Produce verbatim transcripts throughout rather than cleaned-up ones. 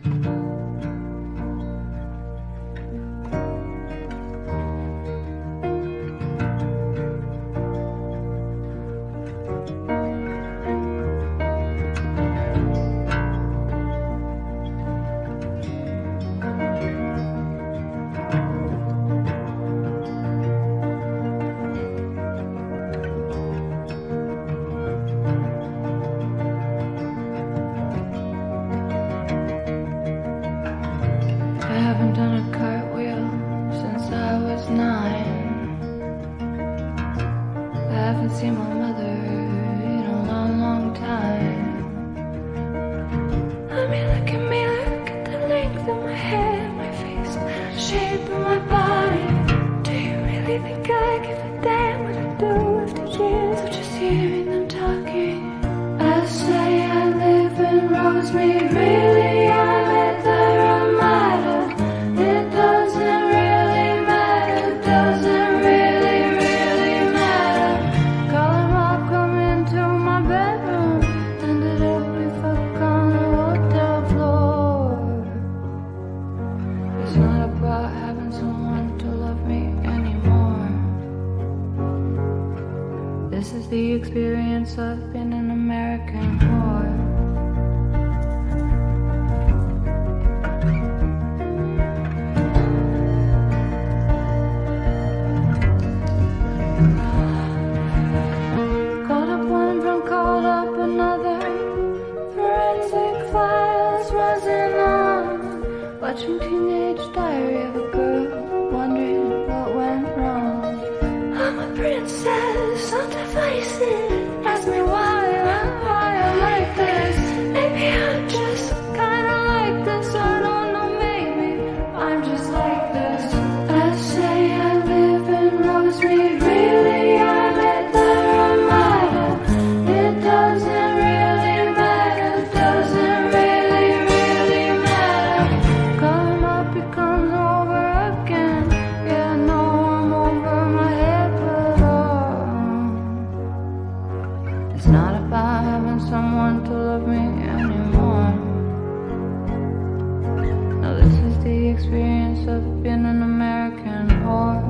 haven't done a cartwheel since I was nine. I haven't seen my mother in a long, long time. I mean, look at me, look at the length of my hair, my face, the shape of my body. Do you really think I give a damn what I do after years of just hearing them talking? I say I live in Rosemead, really I'm at the Ramada. It doesn't really matter, doesn't really, really matter. Call him up, come into my bedroom, ended up with fuck on the hotel floor. It's not about having someone to love me anymore. This is the experience of being an American whore. Called up one from, called up another. Forensic files wasn't on. Watching Teenage Diary of a Girl, wondering what went wrong. I'm a princess on devices. Ask me why, why I'm like this. Maybe I'm just kinda like this. I don't know, maybe I'm just like this. I say I live in Rosemead, really I'm at the Ramada. It doesn't really matter, doesn't really, really matter. Call him up, he comes over again. Yeah, I know I'm over my head, but oh, it's not about having someone to love me anymore. Now this is the experience of being an American whore.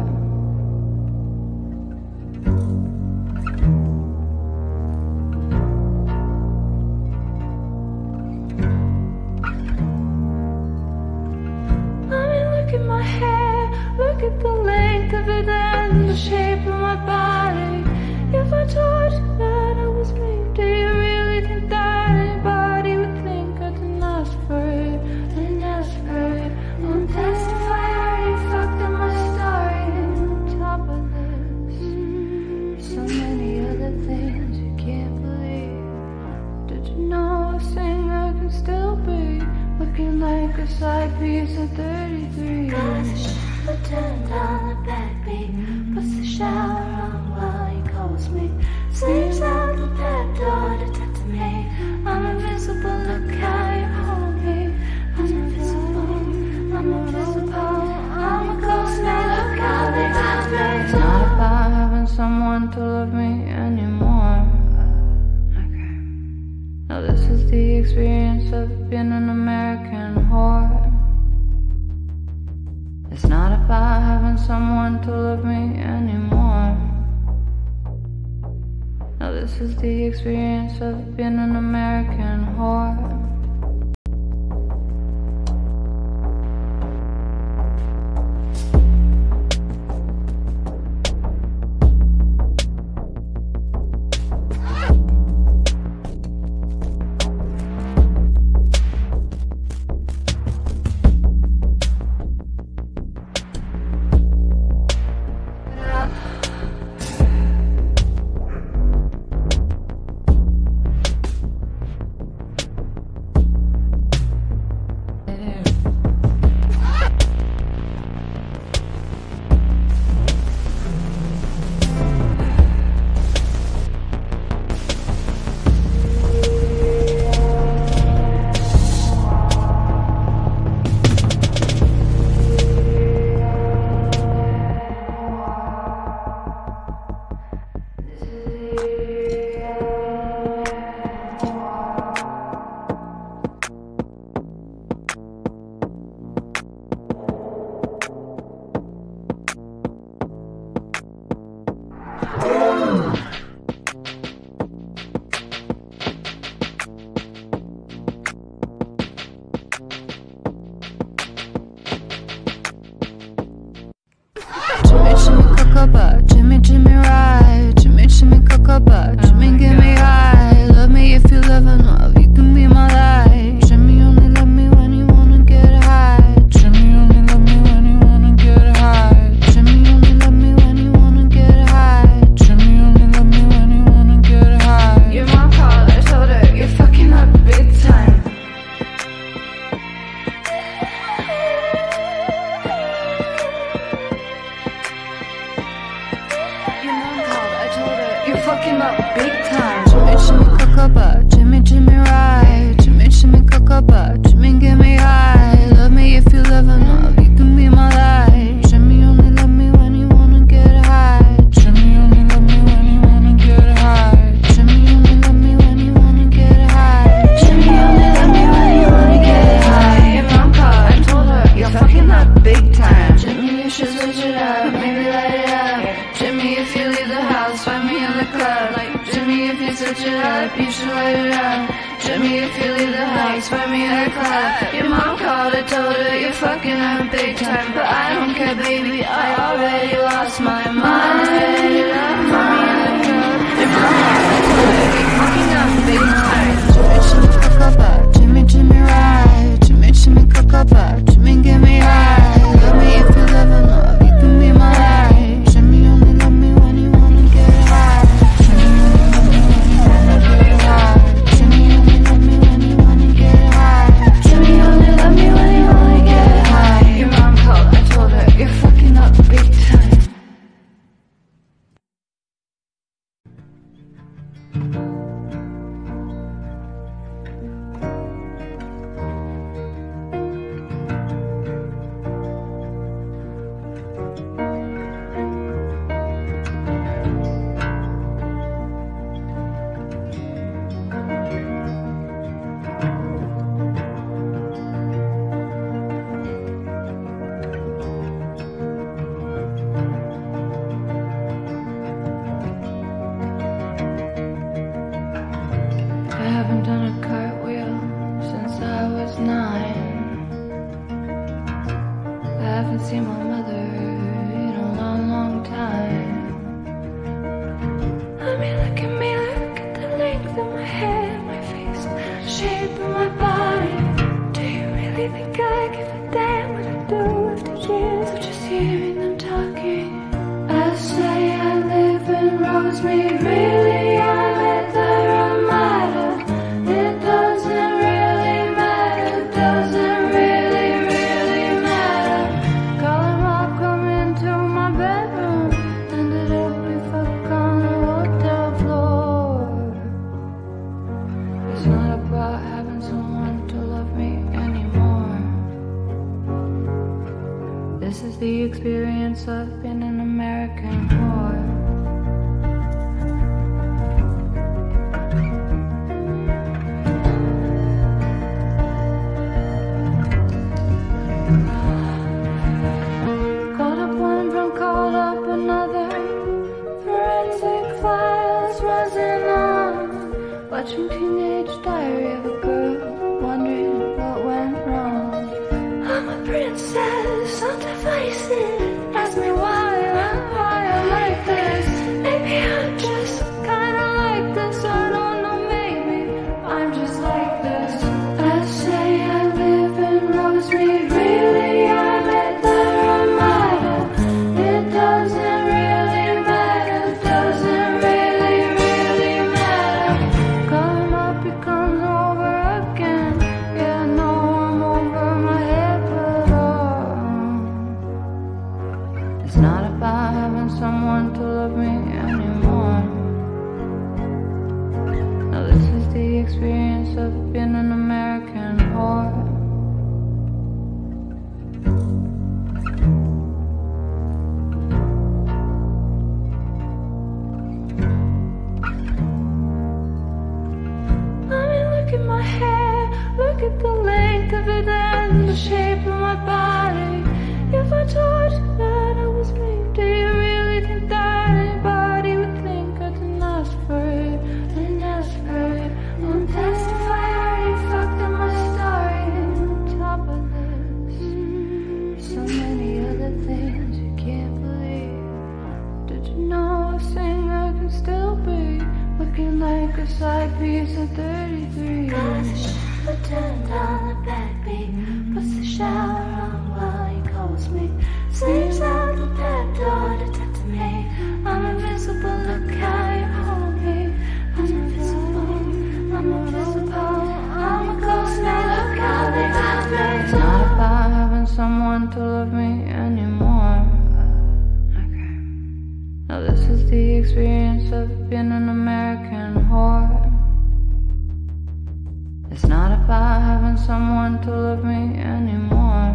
I mean, look at my hair, look at the length of it and the shape of my body. If I told you that I was raped, do you really think that anybody would think I didn't ask for it? Didn't ask for it. Won't testify, I already fucked up my story. And on top of this, so many other things you can't believe. Did you know a singer can still be looking like a side piece of thirty-three? Got the shower turned on the backbeat, puts the shower on while he calls me. Sleeps out the back door to talk to me. I'm invisible, look how you hold me. I'm invisible, I'm invisible. I'm a ghost now, look how they got me. It's not about having someone to love me anymore. Okay. Now this is the experience of being an American whore. It's not about having someone to love me anymore. Now this is the experience of being an American whore. for me in the club. Your mom called, I told her you're fucking her big time, but I don't care, baby, I already lost my mind. You left for me in the club. Your mom called, I told her you're fucking up big time. Jimmy, Jimmy, cocoa, Jimmy, Jimmy, ride. Jimmy, Jimmy, cocoa, Jimmy, give me high. Love me if you love enough, you can be my life. Jimmy only love me when you wanna get high. Jimmy only love me when you wanna get high. Jimmy only love me when you wanna get high. Jimmy only love me when you wanna get high. Your mom called, I told her you're fucking up big time. I haven't done a cartwheel since I was nine. I haven't seen my mother in a long, long time. I mean, look at me, look at the length of my hair, my face, the shape of my body. Do you really think I give a damn what I do after years of just hearing them talking? I say I live in Rosemead, really I'm at the Ramada. It doesn't really matter, doesn't really, really matter. Call him up, come into my bedroom, ended up we fuck on the hotel floor. It's not about having someone to love me anymore. This is the experience of being an American whore. Called up one from called up another. Forensic files wasn't on. Watching Teenage Diary of a Girl, wondering what went wrong. I'm a princess on devices. Ask me why, why I'm like this. Maybe I'm just kinda like this. I don't know, maybe I'm just like this. I say I live in Rosemead, really I'm at the Ramada. It doesn't really matter, doesn't really, really matter. Call him up, he comes over again. Yeah, I know I'm over my head, but oh, it's not about having someone to love me anymore. Now this is the experience of being an American whore. I mean, look at my hair, look at the length of it and the shape of my body. If I told you that I was raped, do you really think that anybody would think I didn't ask for it? I didn't ask for it. Won't testify, I already fucked up my story. And on top of this, so many other things you can't believe. Did you know a singer can still be looking like a side piece of thirty-three? Got the shower turned on the backbeat, puts the shower on while he calls me. Sleeps out the back door to talk to me. I'm invisible, look how you hold me. I'm invisible, I'm invisible. I'm a ghost now, look how they got me. It's not about having someone to love me anymore. Okay. Now this is the experience of being an American whore. It's not about having someone to love me anymore.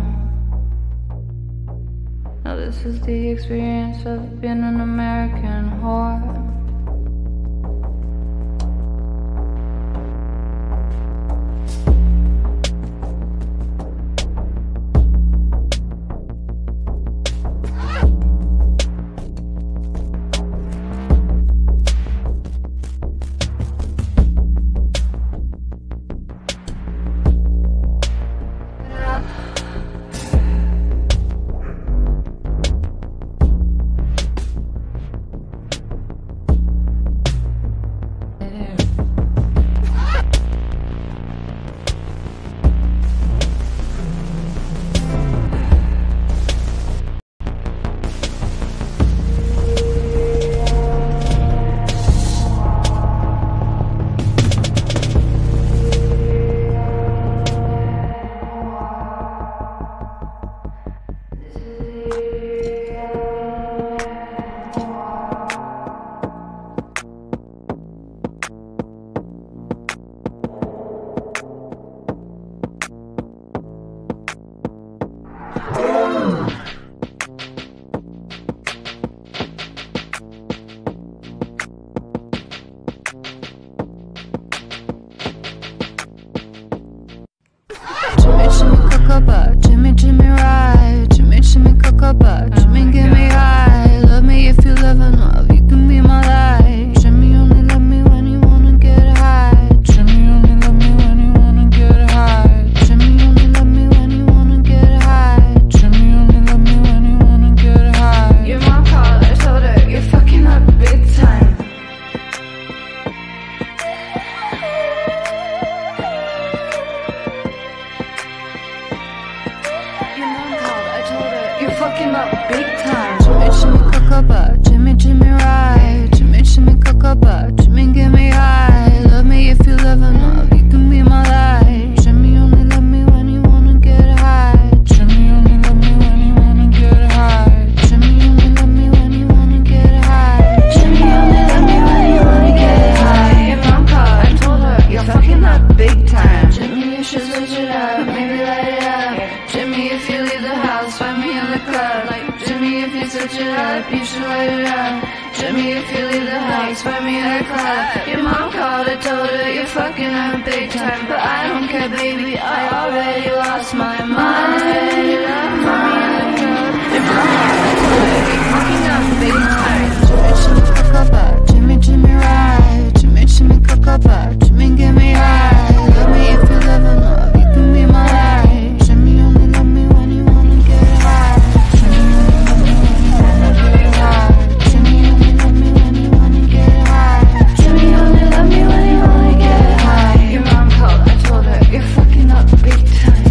Now this is the experience of being an American whore. fucking up big time. Jimmy, Jimmy, cocoa, Jimmy, Jimmy, ride. Jimmy, Jimmy, cocoa, Jimmy, get me high. Love me if you love enough, you can be my life. Jimmy only love me when you wanna get high. Jimmy only love me when you wanna get high. Jimmy only love me when you wanna get high. Jimmy only love me when you wanna get high. Your mom called, I told her, you're fucking up big time. Jimmy, you should switch it up, maybe light it up. Jimmy, if you leave the house, find me in the club. Like Jimmy, if you switch it up, you should light it up. Jimmy, if you leave the house, find me in the club. Your mom called, I told her, you're fucking up big time. But I don't care, baby, I already lost my mind. Find me in the club. Your mom called, I told her, you're fucking up big time. Jimmy, Jimmy, cocoa, Jimmy, Jimmy, ride. Jimmy, Jimmy, cocoa, Jimmy, get me high. Love me if you love enough, you can be my life. Jimmy only love me when you wanna get high. Jimmy only love me when you wanna get high. Jimmy only love me when you wanna get high. Jimmy only love me when you wanna get high. Your mom called, I told her, you're fucking up big time.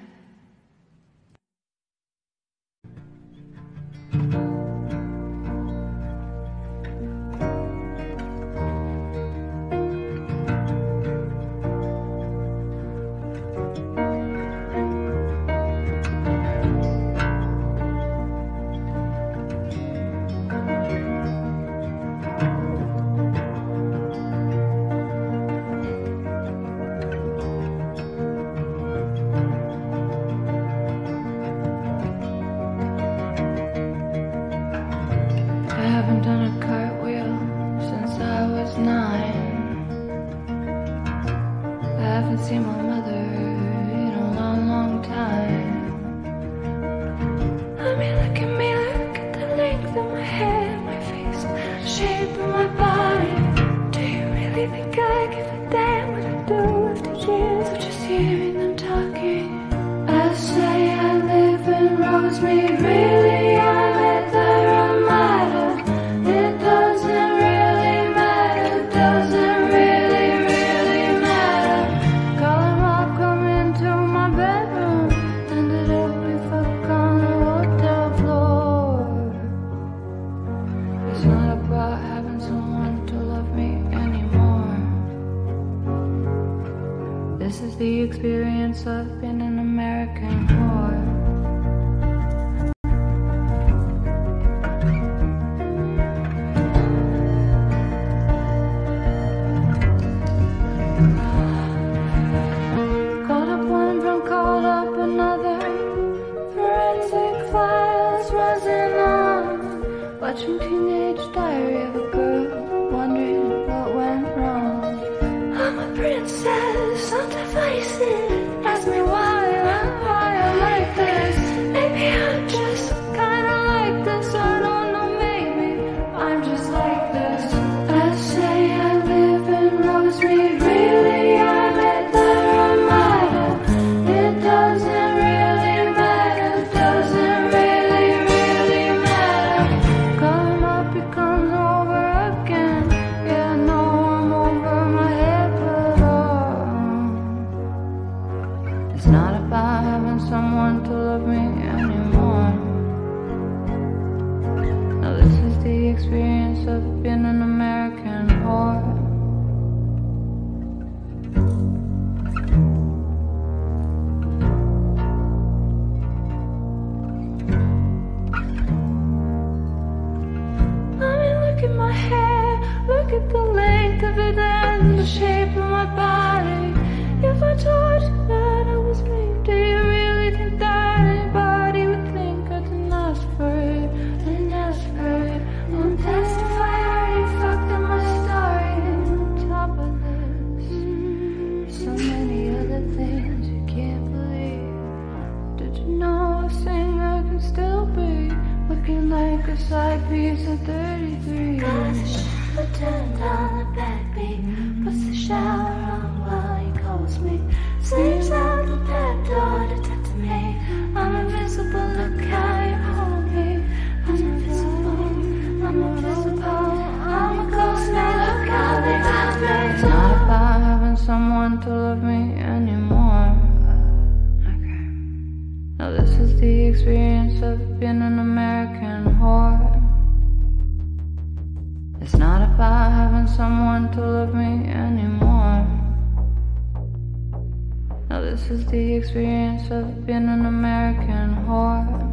I haven't done a cartwheel since I was nine. I haven't seen my mother in a long, long time. I mean, look at me, look at the length of my hair, my face, the shape of my body. Do you really think I give a damn what I do after years of just hearing them talking? I say I live in Rosemead, really I'm at the Ramada. It doesn't really matter, doesn't really, really matter. Call him up, come into my bedroom, ended up we fuck on the hotel floor. It's not about having someone to love me anymore. This is the experience of being an American whore. Called up one from called up another. Forensic files wasn't on. Watching Teenage Diary of a Girl, wondering what went wrong. I'm a princess, I'm divisive. Ask me why, why I like this. Maybe I'm just kinda like this. I don't know, maybe I'm just like this. I say I live in Rosemead, really I'm at the Ramada. It doesn't really matter, doesn't really, really matter. Call him up, he comes over again. Yeah, I know I'm over my head, but oh, it's not about having someone to love me anymore. Now this is the experience of being an American whore. I mean, look at my hair, look at the length of it and the shape of my body. If I told you that I was raped, do you really think that anybody would think I didn't ask for it? I didn't ask for it. Won't testify, I already fucked up my story. And on top of this, so many other things you can't believe. Did you know a singer can still be looking like a side piece of thirty-three? Got the shower turned on the backbeat, puts the shower on while he calls me. Sleeps out the back door to talk to me. I'm invisible, look how you hold me. I'm invisible, I'm invisible. I'm a ghost now, look how they got me. It's not about having someone to love me anymore. Okay. Now this is the experience experience of being an American whore. It's not about having someone to love me anymore. No, this is the experience of being an American whore.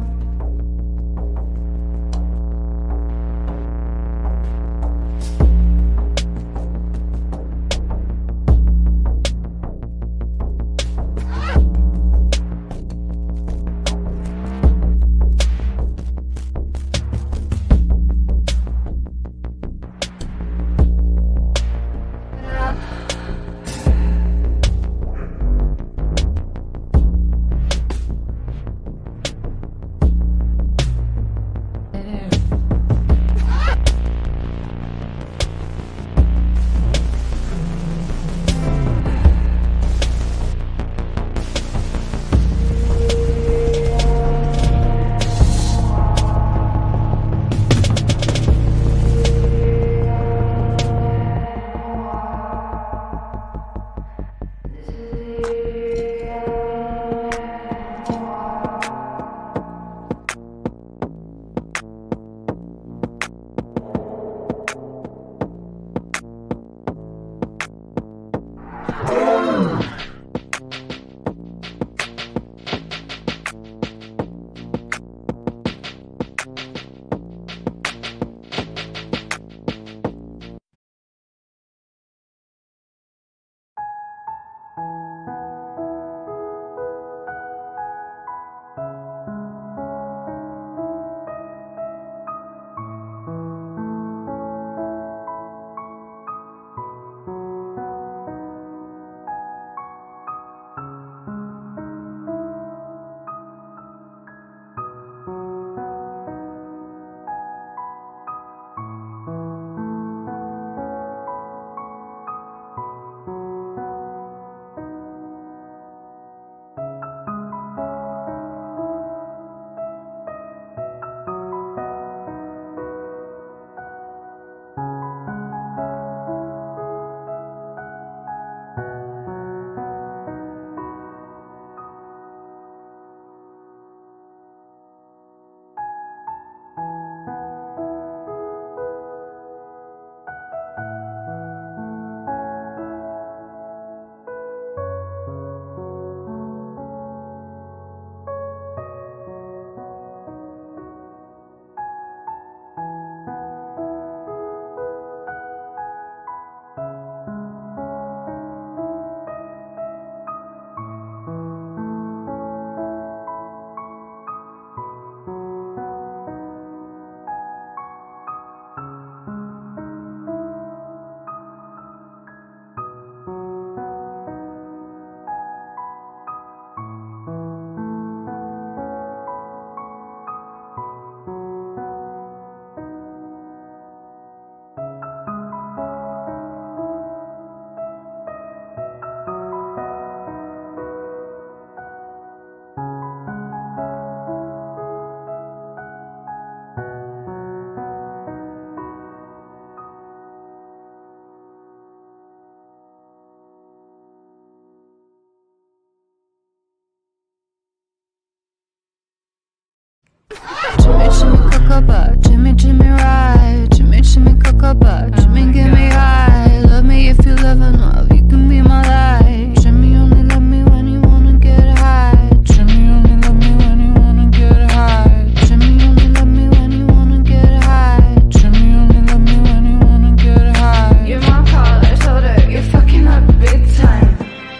Jimmy, Jimmy, cocoa, Jimmy, Jimmy, ride. Jimmy, Jimmy, cocoa, Jimmy, get me high. Love me if you love enough, you can be my life. Jimmy only love me when you wanna get high. Jimmy only love me when you wanna get high. Jimmy only love me when you wanna get high. Jimmy only love me when you wanna get high. Your mom called, I told her, you're fucking up big time.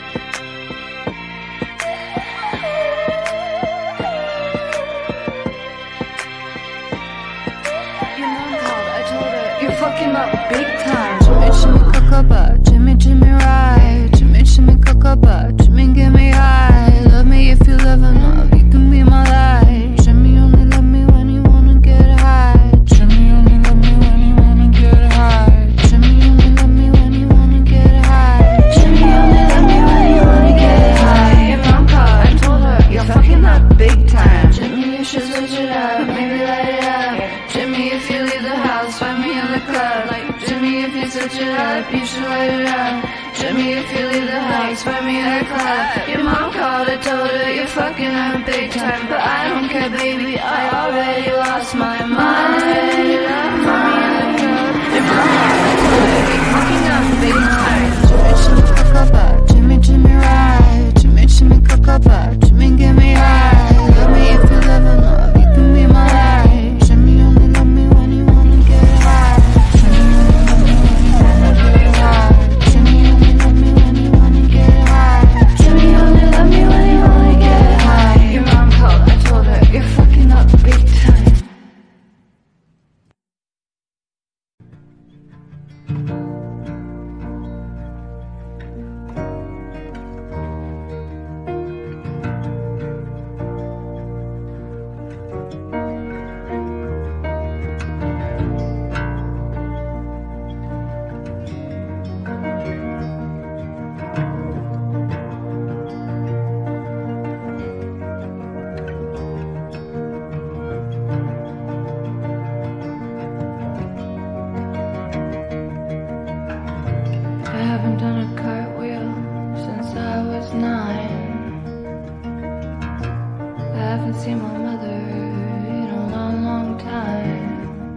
Fucking up big time. Jimmy, Jimmy, cocoa, Jimmy, Jimmy, ride. Jimmy, Jimmy, cocoa, Jimmy, get me high. Love me if you love enough, you can be my life. Jimmy only love me when you wanna get high. Jimmy only love me when you wanna get high. Jimmy only love me when you wanna get high. Jimmy only love me when you wanna get high. Your mom called, I told her, you're fucking up big time. Jimmy, you should switch it up, maybe light it up. Jimmy, if you leave the house, find me in the club. Like Jimmy, if you switch it up, you should light it up. Jimmy, if you leave the house, find me in the club. Your mom called, I told her, you're fucking her big time, but I don't care, baby, I already lost my mind. Mommy in the club, and you're fucking up big time. Jimmy, Jimmy, cocoa, Jimmy, Jimmy, ride. Jimmy, Jimmy, cocoa, Jimmy, get me high. Love me if you love enough, you can be my life. Jimmy only love me when you wanna get high. Jimmy only love me when you wanna get high. Jimmy only love me when you wanna get high. Jimmy only love me when you wanna get high. Your mom called, I told her, you're fucking up big time. I haven't done a cartwheel since I was nine. I haven't seen my mother in a long, long time.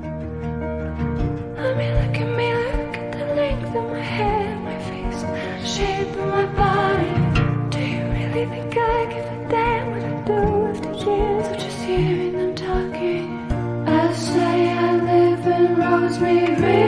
I mean, look at me, look at the length of my hair, my face, the shape of my body. Do you really think I give a damn what I do after years of just hearing them talking? I say I live in Rosemead.